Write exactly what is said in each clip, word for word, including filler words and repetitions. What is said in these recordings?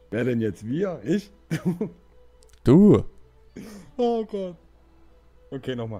Wer denn jetzt wir? Ich? Du! Oh Gott. Okay, nochmal.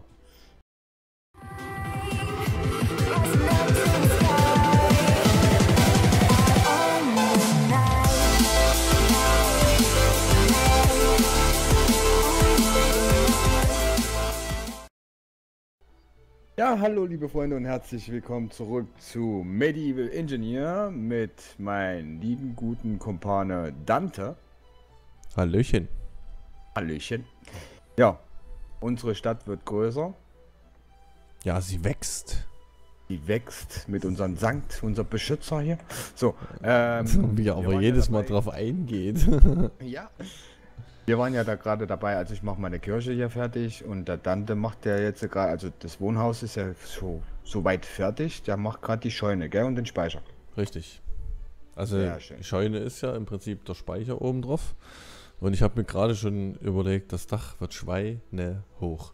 Ja, hallo liebe Freunde und herzlich willkommen zurück zu Medieval Engineer mit meinem lieben guten Kumpane Dante. Hallöchen. Hallöchen. Ja, unsere Stadt wird größer. Ja, sie wächst. Die wächst mit unserem Sankt, unser Beschützer hier. So, ähm, Wie er aber waren jedes ja Mal dabei- drauf eingeht. Ja. Wir waren ja da gerade dabei, also ich mache meine Kirche hier fertig und der Dante macht ja jetzt gerade, also das Wohnhaus ist ja so, so weit fertig, der macht gerade die Scheune, gell, und den Speicher. Richtig. Also Sehr schön. die Scheune ist ja im Prinzip der Speicher oben drauf. Und ich habe mir gerade schon überlegt, das Dach wird Schweine hoch.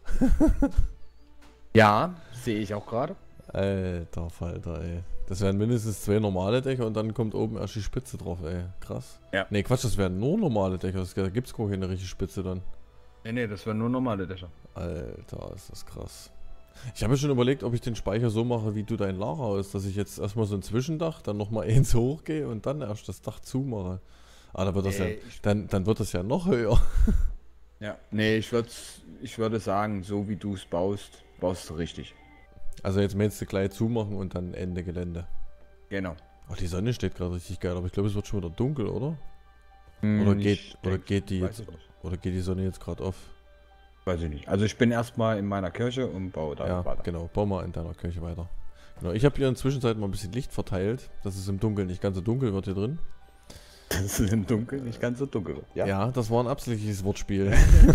Ja, sehe ich auch gerade. Alter Falter, ey. Das wären mindestens zwei normale Dächer und dann kommt oben erst die Spitze drauf, ey. Krass. Ja. Nee, Quatsch, das wären nur normale Dächer. Da gibt's gar keine richtige Spitze dann. Nee, nee, das wären nur normale Dächer. Alter, ist das krass. Ich habe mir schon überlegt, ob ich den Speicher so mache, wie du dein Lager ist, dass ich jetzt erstmal so ein Zwischendach, dann nochmal eins hochgehe und dann erst das Dach zumache. Ah, dann wird das, Nee, ja, ich- dann, dann wird das ja noch höher. Ja. Nee, ich würde ich würde sagen, so wie du es baust, baust du richtig. Also jetzt meinst du gleich zumachen und dann Ende Gelände. Genau. Oh, die Sonne steht gerade richtig geil, aber ich glaube, es wird schon wieder dunkel, oder? Hm, Oder ich geht, oder denk- geht die weiß jetzt, ich nicht. oder geht die Sonne jetzt gerade auf? Weiß ich nicht. Also ich bin erstmal in meiner Kirche und baue da Ja, weiter. genau. Bau mal in deiner Kirche weiter. Genau. Ich habe hier in der Zwischenzeit mal ein bisschen Licht verteilt, dass es im Dunkeln nicht ganz so dunkel wird hier drin. Das ist im Dunkeln nicht ganz so dunkel wird. Ja. Ja, das war ein absichtliches Wortspiel.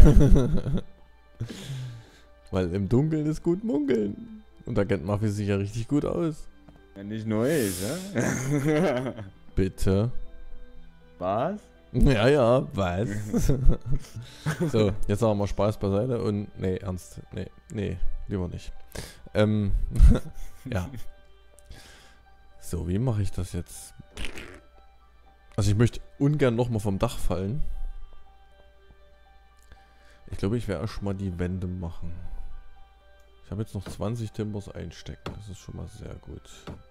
Weil im Dunkeln ist gut munkeln. Und da kennt Maffi sich ja richtig gut aus. Ja, nicht nur ich, ne? Bitte. Was? Ja, ja, was? So, jetzt haben wir mal Spaß beiseite und. Nee, ernst. Nee, nee, lieber nicht. Ähm, ja. So, wie mache ich das jetzt? Also ich möchte ungern nochmal vom Dach fallen. Ich glaube, ich werde erstmal die Wände machen. Ich habe jetzt noch zwanzig Timbers einstecken. Das ist schon mal sehr gut.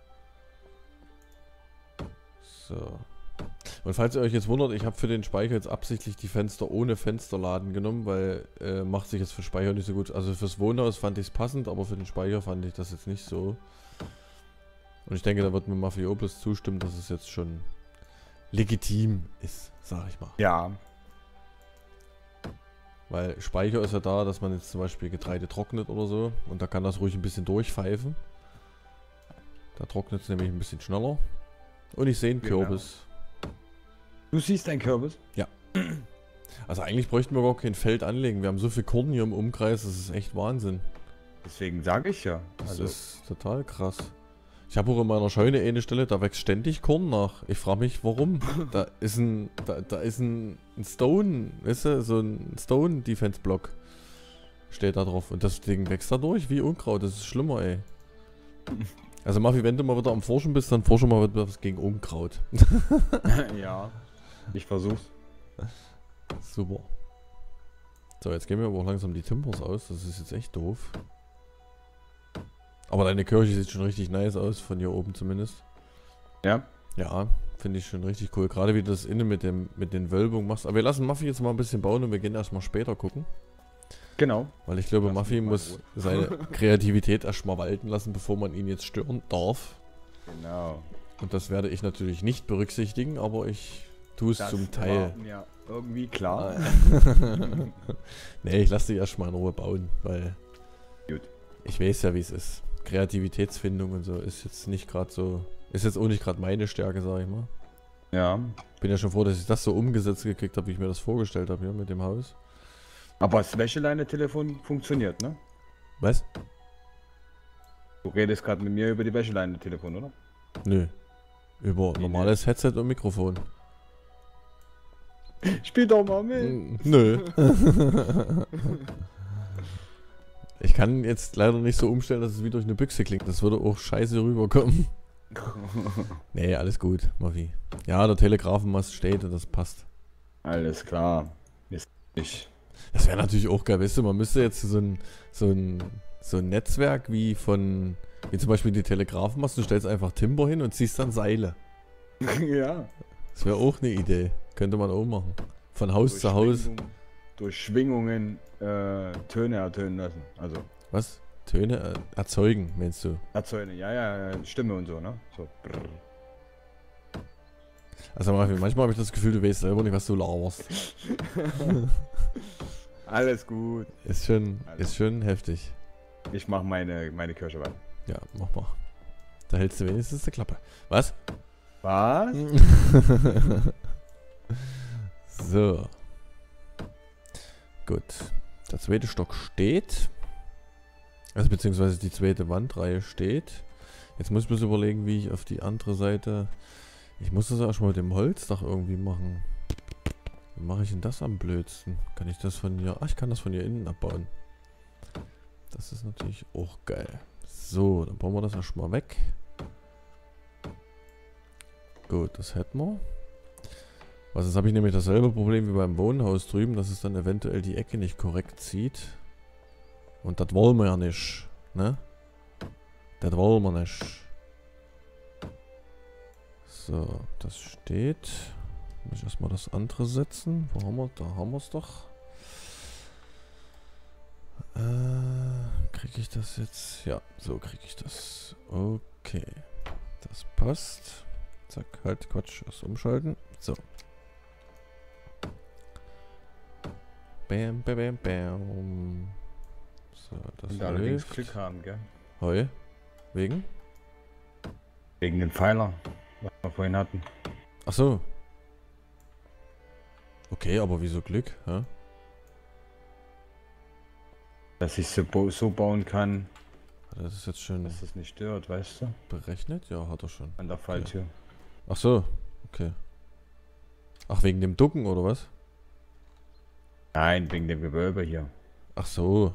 So. Und falls ihr euch jetzt wundert, ich habe für den Speicher jetzt absichtlich die Fenster ohne Fensterladen genommen, weil äh, macht sich jetzt für Speicher nicht so gut. Also fürs Wohnhaus fand ich es passend, aber für den Speicher fand ich das jetzt nicht so. Und ich denke, da wird mir Mafioplus zustimmen, dass es jetzt schon legitim ist, sag ich mal. Ja. Weil Speicher ist ja da, dass man jetzt zum Beispiel Getreide trocknet oder so. Und da kann das ruhig ein bisschen durchpfeifen. Da trocknet es nämlich ein bisschen schneller. Und ich sehe einen Genau. Kürbis. Du siehst einen Kürbis? Also eigentlich bräuchten wir gar kein Feld anlegen. Wir haben so viel Korn hier im Umkreis, das ist echt Wahnsinn. Deswegen sage ich ja. Das Also, ist total krass. Ich habe auch in meiner Scheune eine Stelle, da wächst ständig Korn nach. Ich frage mich, warum. Da ist ein, da, da ist ein, ein Stone, weißt du, so ein Stone-Defense-Block steht da drauf. Und das Ding wächst da durch wie Unkraut. Das ist schlimmer, ey. Also Maffi, wenn du mal wieder am Forschen bist, dann forsche mal was gegen Unkraut. ja. Ich versuch's. Super. So, jetzt gehen wir aber auch langsam die Timbers aus. Das ist jetzt echt doof. Aber deine Kirche sieht schon richtig nice aus, von hier oben zumindest. Ja. Ja, finde ich schon richtig cool. Gerade wie du das innen mit, dem, mit den Wölbungen machst. Aber wir lassen Maffi jetzt mal ein bisschen bauen und wir gehen erstmal später gucken. Genau. Weil ich glaube, Lass Maffi mich mal muss in seine Kreativität erstmal walten lassen, bevor man ihn jetzt stören darf. Genau. Und das werde ich natürlich nicht berücksichtigen, aber ich tue es Das zum Teil. war mir irgendwie klar. Nee, ich lasse dich erstmal in Ruhe bauen, weil Gut. ich weiß ja, wie es ist. Kreativitätsfindung und so ist jetzt nicht gerade so, ist jetzt auch nicht gerade meine Stärke, sag ich mal. Ja. Bin ja schon froh, dass ich das so umgesetzt gekriegt habe, wie ich mir das vorgestellt habe hier mit dem Haus. Aber das Wäscheleine-Telefon funktioniert, ne? Was? Du redest gerade mit mir über die Wäscheleine-Telefon, oder? Nö. Über Wie normales Headset und Mikrofon. Spiel doch mal mit. Mm, Nö. Ich kann jetzt leider nicht so umstellen, dass es wie durch eine Büchse klingt. Das würde auch scheiße rüberkommen. Nee, alles gut, Maffi. Ja, der Telegrafenmast steht und das passt. Alles klar. Ist ich. Das wäre natürlich auch geil, weißt du, man müsste jetzt so ein, so ein, so ein Netzwerk wie von, wie zum Beispiel die Telegrafenmasten, du stellst einfach Timber hin und ziehst dann Seile. Ja. Das wäre auch eine Idee. Könnte man auch machen. Von Haus Durch zu Haus. Schwingung, durch Schwingungen äh, Töne ertönen lassen. Also Was? Töne äh, erzeugen, meinst du? erzeugen. Ja, ja, ja, Stimme und so, ne? So. Brrr. Also manchmal habe ich das Gefühl, du weißt selber nicht, was du laberst. Alles gut. Ist schon, Alles. ist schon heftig. Ich mach meine, meine Kirsche weiter. Ja, mach mal. Da hältst du wenigstens die Klappe. Was? Was? So. Gut. Der zweite Stock steht. Also beziehungsweise die zweite Wandreihe steht. Jetzt muss ich mir überlegen, wie ich auf die andere Seite... Ich muss das erstmal mit dem Holzdach irgendwie machen. Wie mache ich denn das am blödsten? Kann ich das von hier... Ach, ich kann das von hier innen abbauen. Das ist natürlich auch geil. So, dann bauen wir das erstmal weg. Gut, das hätten wir. Was, jetzt habe ich nämlich dasselbe Problem wie beim Wohnhaus drüben, dass es dann eventuell die Ecke nicht korrekt zieht. Und das wollen wir ja nicht, ne? Das wollen wir nicht. So, das steht. Muss ich erstmal das andere setzen. Wo haben wir? Da haben wir es doch. Äh, kriege ich das jetzt? Ja, so kriege ich das. Okay. Das passt. Zack, halt, Quatsch, erst umschalten. So. Bam, bam, bam, bam. So, das Und allerdings läuft. Glück haben, gell? Heu? Wegen? Wegen dem Pfeiler, was wir vorhin hatten. Ach so. Okay, aber wieso Glück? Hä? Dass ich so, bo- so bauen kann, Das ist jetzt schön dass es nicht stört, weißt du? berechnet? Ja, hat er schon. An der Falltür. Ach so, okay. Ach, wegen dem Ducken oder was? Nein, wegen dem Gewölbe hier. Ach so.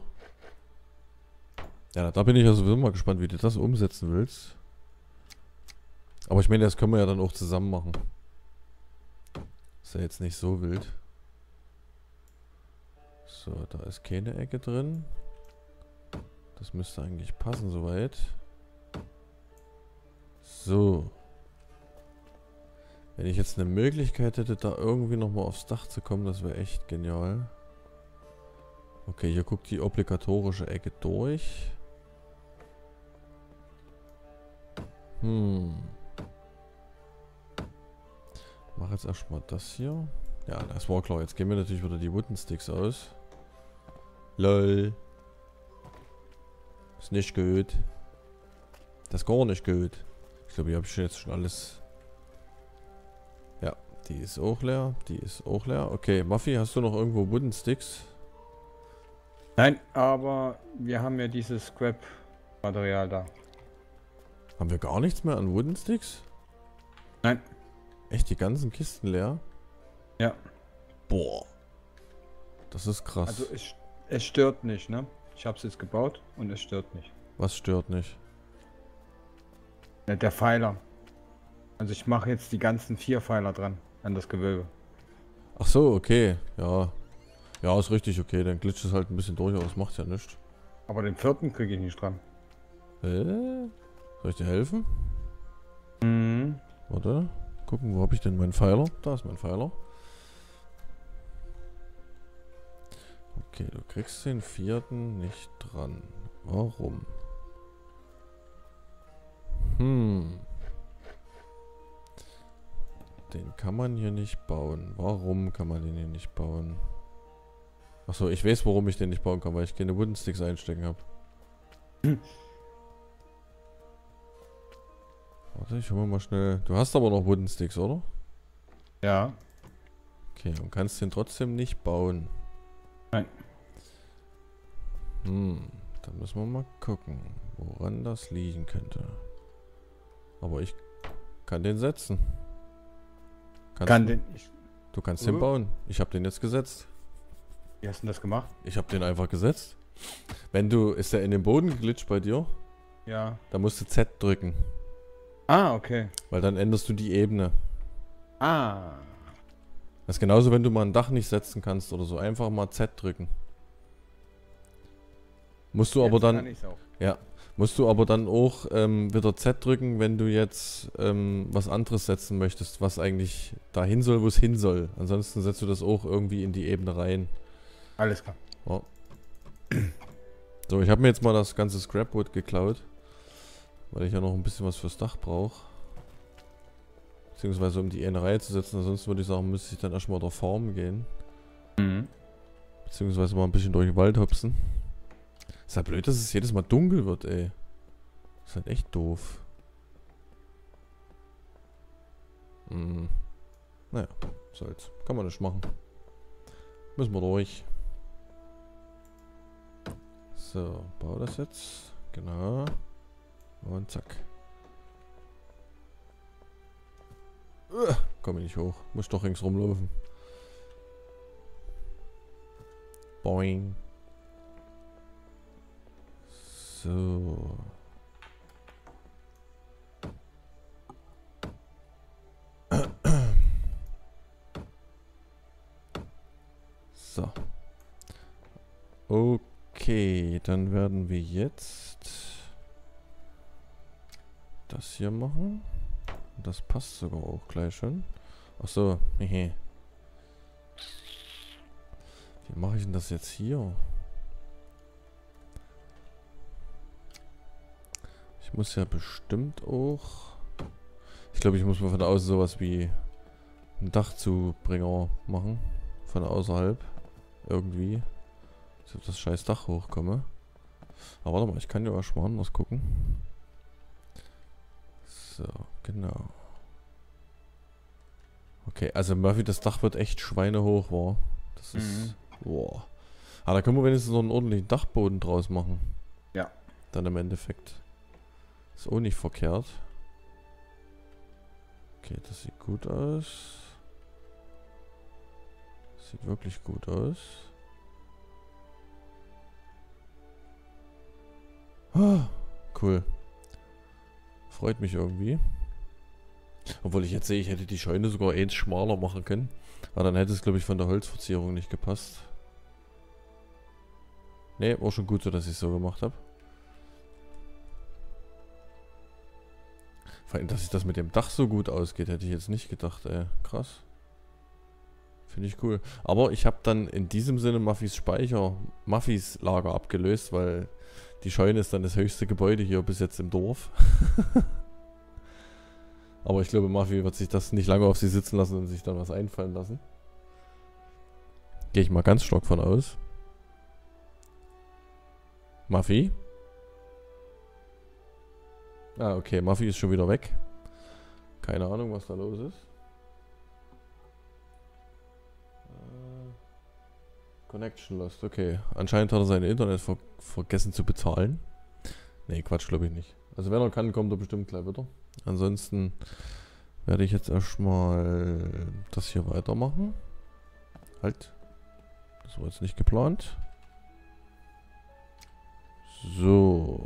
Ja, da bin ich ja sowieso mal gespannt, wie du das umsetzen willst. Aber ich meine, das können wir ja dann auch zusammen machen. Ist ja jetzt nicht so wild. So, da ist keine Ecke drin. Das müsste eigentlich passen soweit. So. Wenn ich jetzt eine Möglichkeit hätte, da irgendwie nochmal aufs Dach zu kommen, das wäre echt genial. Okay, hier guckt die obligatorische Ecke durch. Hm. Mach jetzt erstmal das hier. Ja, das war klar. Jetzt gehen wir natürlich wieder die Wooden Sticks aus. Lol. Ist nicht gut. Das ist gar nicht gut. Ich glaube, hier habe ich jetzt schon alles. Ja, die ist auch leer. Die ist auch leer. Okay, Muffy, hast du noch irgendwo Wooden Sticks? Nein, aber wir haben ja dieses Scrap-Material da. Haben wir gar nichts mehr an Wooden Sticks? Nein. Echt, die ganzen Kisten leer? Ja. Boah. Das ist krass. Also es, es stört nicht, ne? Ich habe es jetzt gebaut und es stört nicht. Was stört nicht? Ja, der Pfeiler. Also ich mache jetzt die ganzen vier Pfeiler dran an das Gewölbe. Ach so, okay. Ja. Ja, ist richtig okay. Dann glitscht es halt ein bisschen durch, aber das macht ja nichts. Aber den vierten kriege ich nicht dran. Äh? Soll ich dir helfen? Mhm. Warte. Gucken, wo habe ich denn meinen Pfeiler? Da ist mein Pfeiler. Okay, du kriegst den vierten nicht dran. Warum? Hm. Den kann man hier nicht bauen. Warum kann man den hier nicht bauen? Achso, ich weiß, warum ich den nicht bauen kann, weil ich keine Wooden Sticks einstecken habe. Hm. Warte, ich hol mir mal schnell. Du hast aber noch Wooden Sticks, oder? Ja. Okay, und kannst den trotzdem nicht bauen. Nein. Hm, dann müssen wir mal gucken, woran das liegen könnte. Aber ich kann den setzen. Kannst Kann du, den. Ich, du kannst uh. den bauen. Ich habe den jetzt gesetzt. wie hast du das gemacht? Ich habe den einfach gesetzt. Wenn du, ist der in den Boden geglitscht bei dir? Ja. Dann musst du Z drücken. Ah, okay. Weil dann änderst du die Ebene. Ah. Das ist genauso, wenn du mal ein Dach nicht setzen kannst oder so. Einfach mal Z drücken. Musst du Jetzt aber dann... kann ich's auch. Ja. Musst du aber dann auch ähm, wieder Z drücken, wenn du jetzt ähm, was anderes setzen möchtest, was eigentlich dahin soll, wo es hin soll. Ansonsten setzt du das auch irgendwie in die Ebene rein. Alles klar. Ja. So, ich habe mir jetzt mal das ganze Scrapwood geklaut, weil ich ja noch ein bisschen was fürs Dach brauche. Beziehungsweise um die eine Reihe zu setzen, ansonsten würde ich sagen, müsste ich dann erstmal der Farm gehen. Mhm. Beziehungsweise mal ein bisschen durch den Wald hopsen. Ist ja blöd, dass es jedes Mal dunkel wird, ey. Ist halt echt doof. Hm. Naja, soll's. Kann man nicht machen. Müssen wir durch. So, bau das jetzt. Genau. Und zack. Uh, komm ich nicht hoch. Muss doch ringsrum laufen. Boing. So. So. Okay, dann werden wir jetzt das hier machen. Das passt sogar auch gleich schon. Ach so, hehe. Wie mache ich denn das jetzt hier? Ich muss ja bestimmt auch... Ich glaube, ich muss mal von außen sowas wie einen Dachzubringer machen. Von außerhalb. Irgendwie. Dass ich auf das scheiß Dach hochkomme. Aber warte mal, ich kann ja auch schon mal anders gucken. So, genau. Okay, also Murphy, das Dach wird echt schweinehoch, war. Das ist... Mhm. Boah. Aber da können wir wenigstens noch einen ordentlichen Dachboden draus machen. Ja. Dann im Endeffekt. Ist auch nicht verkehrt. Okay, das sieht gut aus. Sieht wirklich gut aus. Ah, cool. Freut mich irgendwie. Obwohl ich jetzt sehe, ich hätte die Scheune sogar eins schmaler machen können. Aber dann hätte es, glaube ich, von der Holzverzierung nicht gepasst. Ne, war schon gut so, dass ich es so gemacht habe. Vor allem, dass sich das mit dem Dach so gut ausgeht, hätte ich jetzt nicht gedacht, ey. Krass. Finde ich cool. Aber ich habe dann in diesem Sinne Muffys Speicher, Muffys Lager abgelöst, weil die Scheune ist dann das höchste Gebäude hier bis jetzt im Dorf. Aber ich glaube, Muffy wird sich das nicht lange auf sie sitzen lassen und sich dann was einfallen lassen. Gehe ich mal ganz stark von aus. Muffy? Ah, okay, Muffy ist schon wieder weg. Keine Ahnung, was da los ist. Connection lost, okay. Anscheinend hat er sein Internet ver vergessen zu bezahlen. Nee, Quatsch, glaube ich nicht. Also wenn er kann, kommt er bestimmt gleich wieder. Ansonsten werde ich jetzt erstmal das hier weitermachen. Halt. Das war jetzt nicht geplant. So.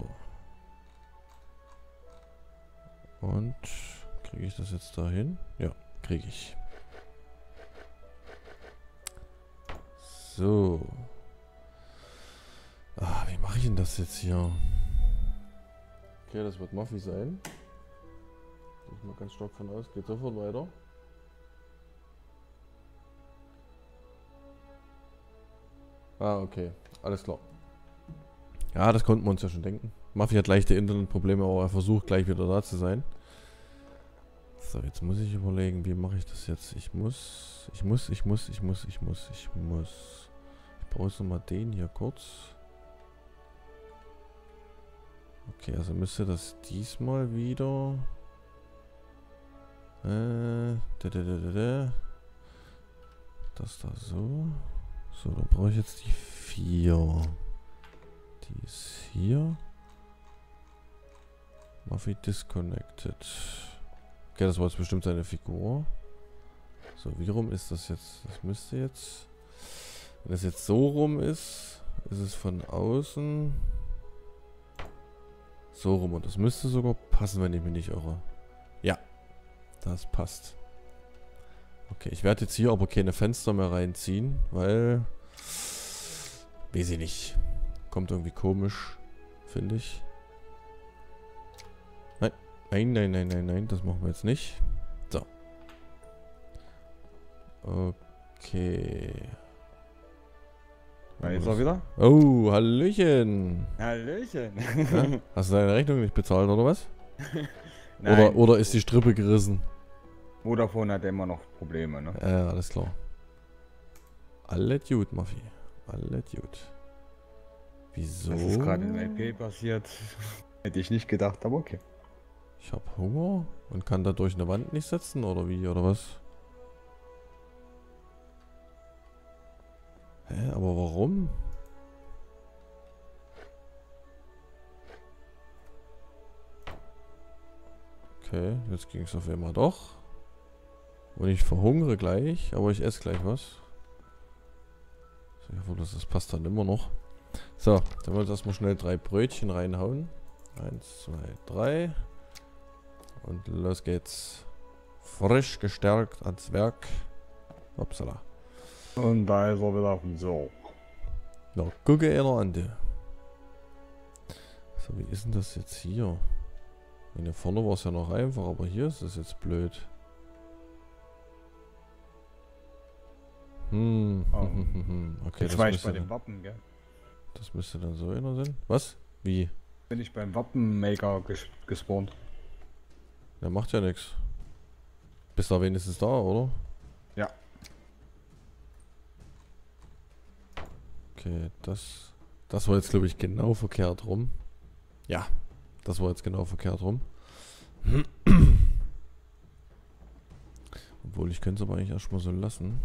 Und kriege ich das jetzt dahin? Ja, kriege ich. So. Ah, wie mache ich denn das jetzt hier? Okay, das wird Muffy sein. Gehe ich mal ganz stark von aus. Geht sofort weiter. Ah, okay. Alles klar. Ja, das konnten wir uns ja schon denken. Muffy hat leichte Internetprobleme, aber er versucht gleich wieder da zu sein. So, jetzt muss ich überlegen, wie mache ich das jetzt? Ich muss, ich muss, ich muss, ich muss, ich muss, ich muss. Ich brauche jetzt nochmal den hier kurz. Okay, also müsste das diesmal wieder... Äh, da, da, da, da, da. Das da so. So, dann brauche ich jetzt die vier. Die ist hier. Muffy disconnected. Okay, das war jetzt bestimmt seine Figur. So, wie rum ist das jetzt? Das müsste jetzt... Wenn es jetzt so rum ist, ist es von außen so rum. Und das müsste sogar passen, wenn ich mich nicht irre. Ja, das passt. Okay, Okay, ich werde jetzt hier aber keine Fenster mehr reinziehen, weil... Weiß ich nicht. Kommt irgendwie komisch, finde ich. Nein, nein, nein, nein, nein, nein, das machen wir jetzt nicht. So. Okay. Da ist er wieder. Oh, Hallöchen. Hallöchen. Ja? Hast du deine Rechnung nicht bezahlt, oder was? Nein, Oder, oder ist die Strippe gerissen? Vodafone hat immer noch Probleme, ne? Ja, alles klar. Alles gut, Maffi. Alles gut. Wieso? Das ist gerade in L P passiert. Hätte ich nicht gedacht, aber okay. Ich habe Hunger und kann da durch eine Wand nicht setzen, oder wie, oder was? Hä, aber warum? Okay, jetzt ging es auf einmal doch. Und ich verhungere gleich, aber ich esse gleich was. Ich hoffe, das passt dann immer noch. So, dann wollen wir jetzt erstmal schnell drei Brötchen reinhauen. Eins, zwei, drei. Und los geht's. Frisch gestärkt ans Werk. Upsala. Und da ist er wieder auf dem So. Na, gucke einer an, du. So, wie ist denn das jetzt hier? Und hier vorne war es ja noch einfach, aber hier ist es jetzt blöd. Hm. Um, okay, jetzt das war ich müsste bei dem dann, Wappen, gell? das müsste dann so einer sein. Was? Wie? Bin ich beim Wappenmaker ges gespawnt. Der macht ja nichts. Bist da wenigstens da, oder? Ja. Okay, das... Das war jetzt, glaube ich, genau verkehrt rum. Ja, das war jetzt genau verkehrt rum. Obwohl, ich könnte es aber eigentlich erstmal so lassen.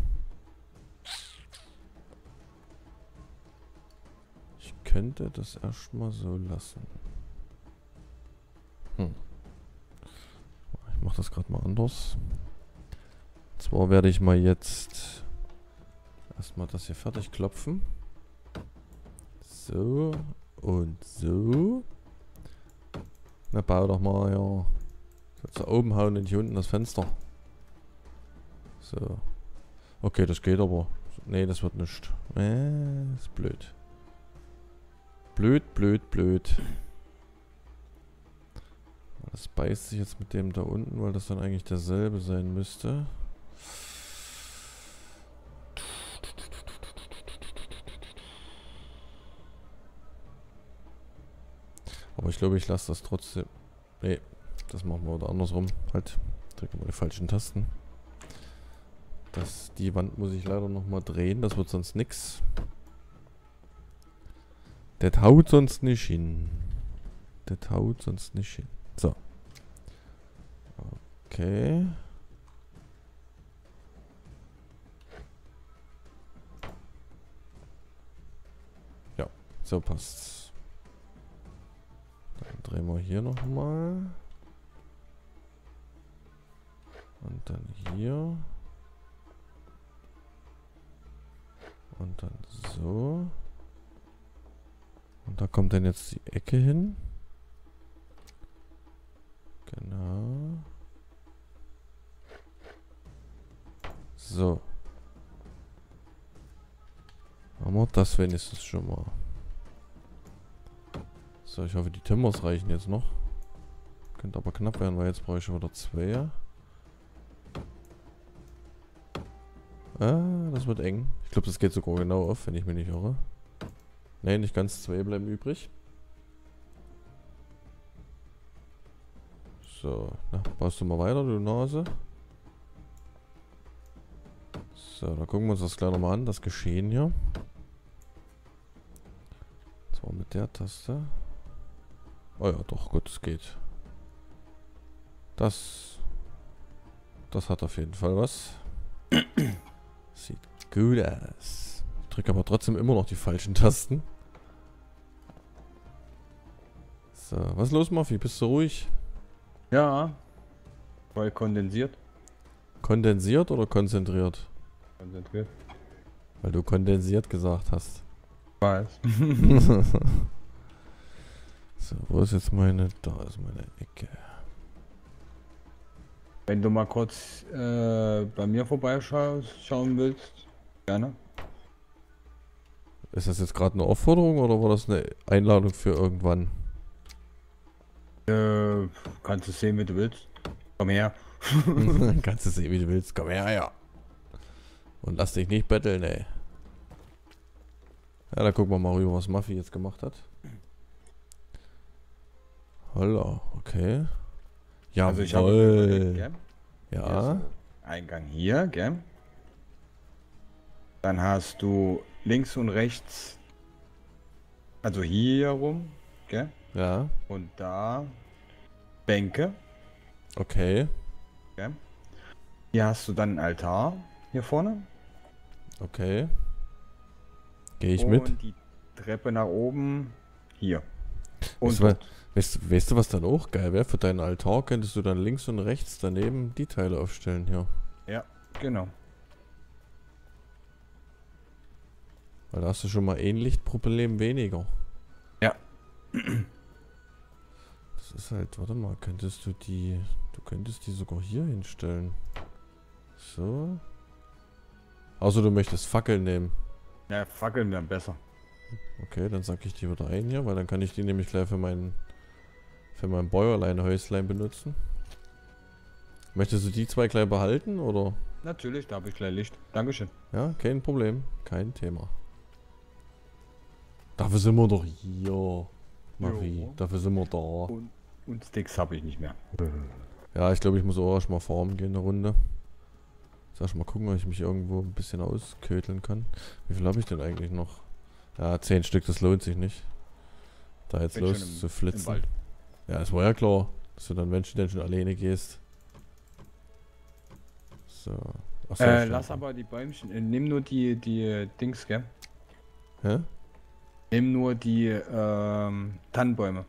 Ich könnte das erstmal so lassen. Hm. Ich mache das gerade mal anders. Und zwar werde ich mal jetzt erstmal das hier fertig klopfen. So und so. Na, bau doch mal, ja. Sollst du oben hauen und hier unten das Fenster. So. Okay, das geht aber. Nee, das wird nicht. Äh, ist blöd. Blöd, blöd, blöd. Das beißt sich jetzt mit dem da unten, weil das dann eigentlich derselbe sein müsste. Aber ich glaube, ich lasse das trotzdem... Nee, das machen wir wieder andersrum. Halt, drücken wir die falschen Tasten. Das, die Wand muss ich leider nochmal drehen, das wird sonst nix. Das haut sonst nicht hin. Das haut sonst nicht hin. So. Okay. Ja, so passt's. Dann drehen wir hier nochmal. Und dann hier. Und dann so. Und da kommt dann jetzt die Ecke hin. Genau. So. Haben wir das wenigstens schon mal. So, ich hoffe, die Timbers reichen jetzt noch. Könnte aber knapp werden, weil jetzt brauche ich schon wieder zwei. Ah, das wird eng. Ich glaube, das geht sogar genau auf, wenn ich mich nicht irre. Ne, nicht ganz, zwei bleiben übrig. So, na, baust du mal weiter, du Nase. So, dann gucken wir uns das gleich nochmal an, das Geschehen hier. Zwar mit der Taste. Oh ja, doch, gut, es geht. Das... Das hat auf jeden Fall was. Sieht gut aus. Ich drücke aber trotzdem immer noch die falschen Tasten. So, was ist los, Maffi? Bist du ruhig? Ja. Voll kondensiert. Kondensiert oder konzentriert? Konzentriert. Weil du kondensiert gesagt hast. Weiß. So, wo ist jetzt meine... Da ist meine Ecke. Wenn du mal kurz äh, bei mir vorbeischauen willst, gerne. Ist das jetzt gerade eine Aufforderung oder war das eine Einladung für irgendwann? Äh, kannst du sehen, wie du willst. Komm her. Kannst du sehen, wie du willst. Komm her, ja. Und lass dich nicht betteln, ey. Ja, da gucken wir mal rüber, was Maffi jetzt gemacht hat. Holla, okay. Ja, Also ich habe überlegt, gell? Ja. Hier ist so Eingang hier, gell? Dann hast du links und rechts, also hier rum, gell? Ja. Und da Bänke, Okay. gell? Hier hast du dann einen Altar, hier vorne. Okay. Gehe ich und mit. die Treppe nach oben hier. Und Weißt du, wa- weißt, weißt du, was dann auch geil wäre? Für deinen Altar könntest du dann links und rechts daneben die Teile aufstellen hier. ja, genau. Weil da hast du schon mal ein Lichtproblem weniger. Ja. Das ist halt, warte mal, könntest du die, du könntest die sogar hier hinstellen. So. Außer du möchtest Fackeln nehmen. Ja, Fackeln wären besser. Okay, dann sack ich die wieder ein hier, weil dann kann ich die nämlich gleich für mein, für mein Bäuerlein-Häuslein benutzen. Möchtest du die zwei gleich behalten, oder? Natürlich, da habe ich gleich Licht. Dankeschön. Ja, kein Problem. Kein Thema. Dafür sind wir doch hier, Marie. Jo. Dafür sind wir da. Und, und Sticks habe ich nicht mehr. Ja, ich glaube, ich muss auch erstmal farmen gehen, eine Runde. Jetzt erst mal gucken, ob ich mich irgendwo ein bisschen ausköteln kann. Wie viel habe ich denn eigentlich noch? Ja, zehn Stück, das lohnt sich nicht. Da jetzt Bin schon los im- zu im flitzen. Wald. Ja, es war ja klar, dass du dann, wenn du denn schon alleine gehst. So. Achso, Äh, stimmt. lass aber die Bäumchen. Äh, nimm nur die, die äh, Dings, gell? Hä? Nimm nur die ähm, Tannenbäume.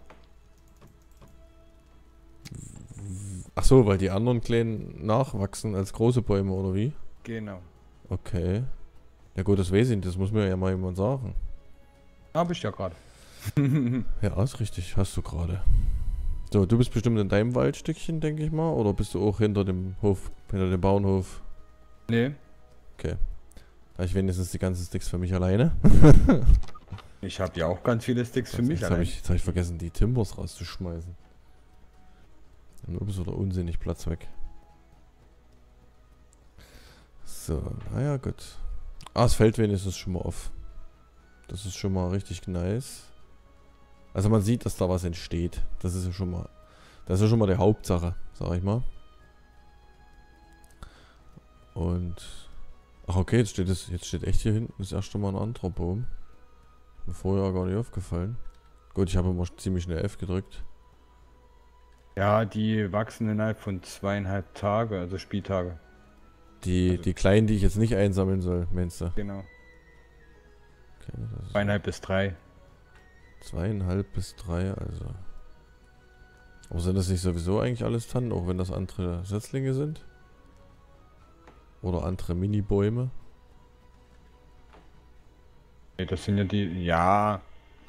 Ach so, weil die anderen kleinen nachwachsen als große Bäume, oder wie? Genau. Okay. Ja gut, das weiß ich nicht, das muss mir ja mal jemand sagen. Habe ich ja gerade. Ja, ist richtig, hast du gerade. So, du bist bestimmt in deinem Waldstückchen, denke ich mal, oder bist du auch hinter dem Hof, hinter dem Bauernhof? Nee, Da habe ich wenigstens die ganzen Sticks für mich alleine. ich habe ja auch ganz viele Sticks für mich Jetzt habe allein. ich, jetzt hab ich vergessen, die Timbers rauszuschmeißen. Dann ist wieder unsinnig Platz weg. So, naja, gut. Ah, es fällt wenigstens schon mal auf. Das ist schon mal richtig nice. Also man sieht, dass da was entsteht. Das ist ja schon mal, das ist ja schon mal die Hauptsache, sag ich mal. Und, ach okay, jetzt steht es, jetzt steht echt hier hinten das erste Mal ein anderer Baum. Mir vorher gar nicht aufgefallen. Gut, ich habe immer ziemlich schnell F gedrückt. Ja, die wachsen innerhalb von zweieinhalb Tage, also Spieltage. Die, Also- die kleinen, die ich jetzt nicht einsammeln soll, meinst du? Genau. Okay, das ist Zweieinhalb bis drei. zweieinhalb bis drei, also. Aber sind das nicht sowieso eigentlich alles Tannen, auch wenn das andere Setzlinge sind? Oder andere Mini-Bäume? Nee, das sind ja die. Ja.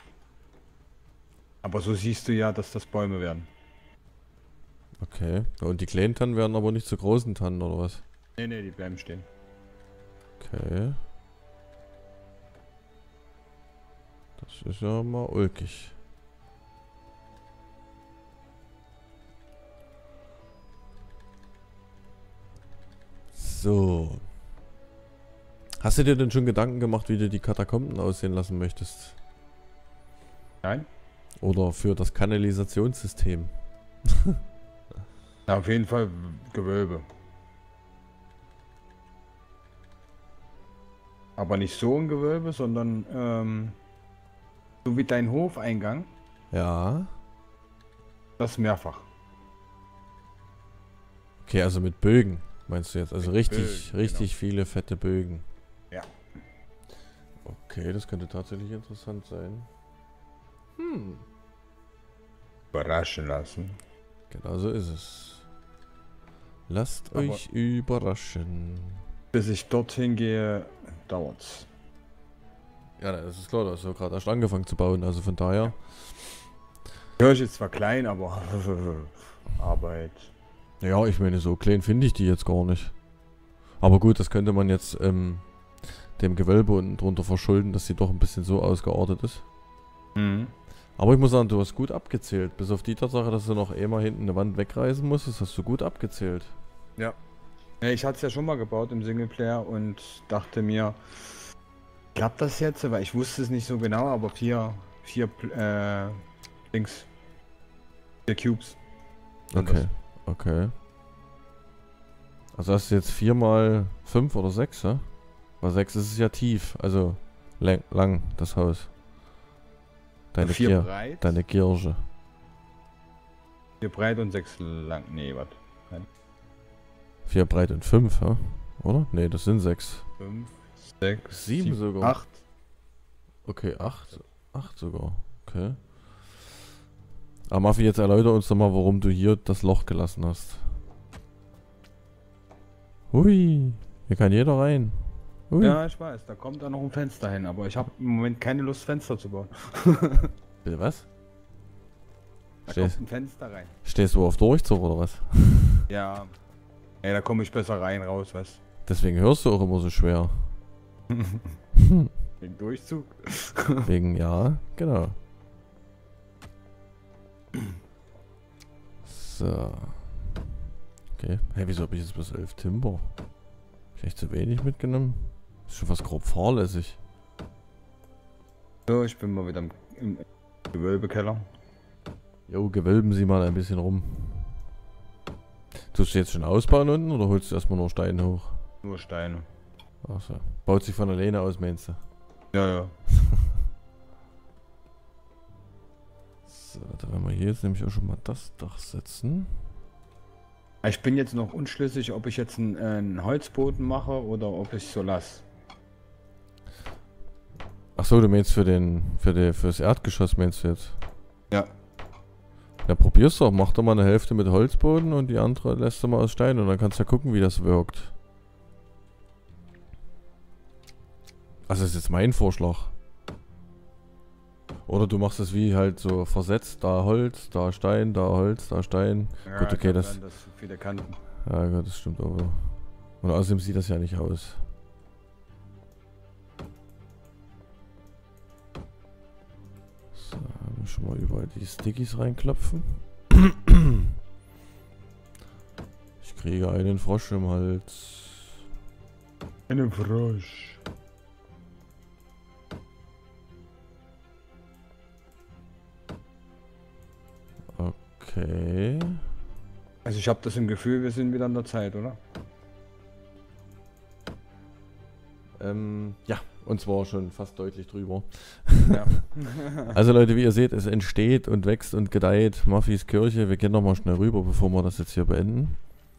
Aber so siehst du ja, dass das Bäume werden. Okay. Und die kleinen Tannen werden aber nicht zu großen Tannen, oder was? Nee, nee, die bleiben stehen. Okay. Das ist ja mal ulkig. So. Hast du dir denn schon Gedanken gemacht, wie du die Katakomben aussehen lassen möchtest? Nein? Oder für das Kanalisationssystem? Na, auf jeden Fall Gewölbe. Aber nicht so ein Gewölbe, sondern ähm, so wie dein Hofeingang, Ja. das mehrfach. Okay, also mit Bögen meinst du jetzt? Also Mit richtig, Bögen, richtig viele fette Bögen. Ja. Okay, das könnte tatsächlich interessant sein. Hm. Überraschen lassen. Genau so ist es. Lasst Aber- euch überraschen. Bis ich dorthin gehe, dauert's. Ja, das ist klar, du hast ja gerade erst angefangen zu bauen, also von daher. Kirche ist zwar klein, aber Arbeit. Ja, ich meine, so klein finde ich die jetzt gar nicht. Aber gut, das könnte man jetzt ähm, dem Gewölbe unten drunter verschulden, dass sie doch ein bisschen so ausgeartet ist. Mhm. Aber ich muss sagen, du hast gut abgezählt. Bis auf die Tatsache, dass du noch einmal hinten eine Wand wegreißen musstest, hast du gut abgezählt. Ja. Ja, ich hatte es ja schon mal gebaut im Singleplayer und dachte mir, klappt das jetzt? Weil ich wusste es nicht so genau, aber vier, vier, äh, Dings. Vier Cubes. sind Okay, okay. Also hast du jetzt vier mal fünf oder sechs, ja? Weil sechs ist es ja tief, also lang, lang das Haus. Deine, vier Kir breit. deine Kirche. Vier breit und sechs lang. Nee, was? Vier breit und fünf, ja? Oder? Nee, das sind sechs. Fünf, sechs, Sieben sogar. acht. Okay, acht. Acht sogar. Okay. Aber Maffi, jetzt erläuter uns doch mal, warum du hier das Loch gelassen hast. Hui, hier kann jeder rein. Hui. Ja, ich weiß, da kommt da noch ein Fenster hin, aber ich habe im Moment keine Lust, Fenster zu bauen. Bitte was? Da Stehst, kommt ein Fenster rein. stehst du auf Durchzug oder was? Ja. Ey, da komme ich besser rein, raus, weißt Deswegen hörst du auch immer so schwer. du? Den Durchzug. Wegen, ja, genau. So. Okay. Hey, wieso habe ich jetzt bloß elf Timber? Hab ich echt zu wenig mitgenommen? Ist schon fast grob fahrlässig. So, ich bin mal wieder im, im Gewölbekeller. Jo, gewölben Sie mal ein bisschen rum. Tust du jetzt schon ausbauen unten oder holst du erstmal nur Steine hoch? Nur Steine. Achso. Baut sich von alleine aus, meinst du? Ja, ja. So, da werden wir hier jetzt nämlich auch schon mal das Dach setzen. Ich bin jetzt noch unschlüssig, ob ich jetzt einen, äh, einen Holzboden mache oder ob ich so lasse. Achso, du meinst für den, für die, fürs Erdgeschoss meinst du jetzt? Ja. Ja, probier's doch. Mach doch mal eine Hälfte mit Holzboden und die andere lässt du mal aus Stein und dann kannst du ja gucken, wie das wirkt. Also das ist jetzt mein Vorschlag. Oder du machst es wie halt so versetzt, da Holz, da Stein, da Holz, da Stein. Ja, Gut, okay, ich hab das... dann das viele Kanten. Ja gut, das stimmt auch wieder. Und außerdem sieht das ja nicht aus. So, haben wir schon mal überall die Stickies reinklopfen. Ich kriege einen Frosch im Hals. Einen Frosch. Okay. Also ich habe das im Gefühl, wir sind wieder an der Zeit, oder? Ähm, ja, und zwar schon fast deutlich drüber. Ja. Also Leute, wie ihr seht, es entsteht und wächst und gedeiht Maffis Kirche. Wir gehen nochmal schnell rüber, bevor wir das jetzt hier beenden.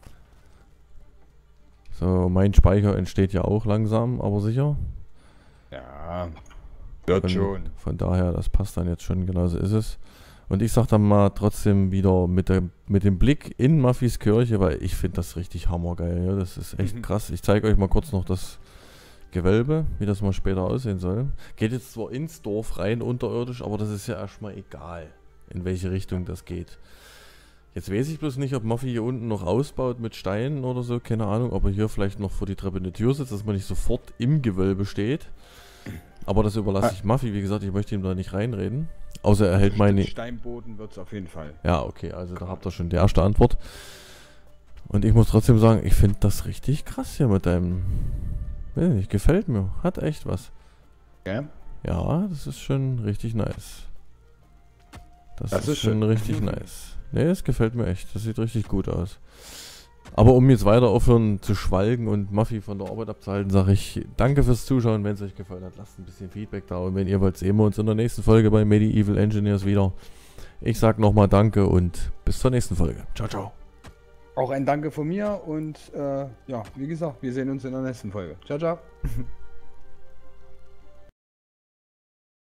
So, mein Speicher entsteht ja auch langsam, aber sicher. Ja. Wird Von, schon. von daher, das passt dann jetzt schon, genauso ist es. Und ich sag dann mal trotzdem wieder mit, der, mit dem Blick in Maffis Kirche, weil ich finde das richtig hammergeil. Ja? Das ist echt Mhm. krass. Ich zeige euch mal kurz noch das Gewölbe, wie das mal später aussehen soll. Geht jetzt zwar ins Dorf rein, unterirdisch, aber das ist ja erstmal egal, in welche Richtung das geht. Jetzt weiß ich bloß nicht, ob Maffi hier unten noch ausbaut mit Steinen oder so, keine Ahnung, ob er hier vielleicht noch vor die Treppe eine Tür sitzt, dass man nicht sofort im Gewölbe steht. Aber das überlasse ich Maffi, wie gesagt, ich möchte ihm da nicht reinreden. Außer er hält meine... Steinboden wird es auf jeden Fall. Ja, okay, also da habt ihr schon die erste Antwort. Und ich muss trotzdem sagen, ich finde das richtig krass hier mit deinem... Weiß nicht, gefällt mir. Hat echt was. Ja? Ja, das ist schon richtig nice. Das, Das ist, ist schon schön. richtig nice. Ne, das gefällt mir echt. Das sieht richtig gut aus. Aber um jetzt weiter aufhören zu schwelgen und Maffi von der Arbeit abzuhalten, sage ich danke fürs Zuschauen. Wenn es euch gefallen hat, lasst ein bisschen Feedback da. Und wenn ihr wollt, sehen wir uns in der nächsten Folge bei Medieval Engineers wieder. Ich sag nochmal danke und bis zur nächsten Folge. Ciao, ciao. Auch ein Danke von mir und äh, ja, wie gesagt, wir sehen uns in der nächsten Folge. Ciao, ciao.